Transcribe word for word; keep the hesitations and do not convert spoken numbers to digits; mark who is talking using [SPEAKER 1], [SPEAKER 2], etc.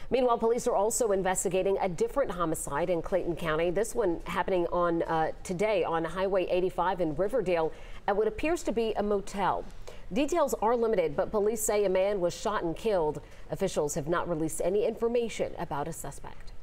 [SPEAKER 1] Meanwhile, police are also investigating a different homicide in Clayton County. This one happening on uh, today on Highway eighty-five in Riverdale at what appears to be a motel. Details are limited, but police say a man was shot and killed. Officials have not released any information about a suspect.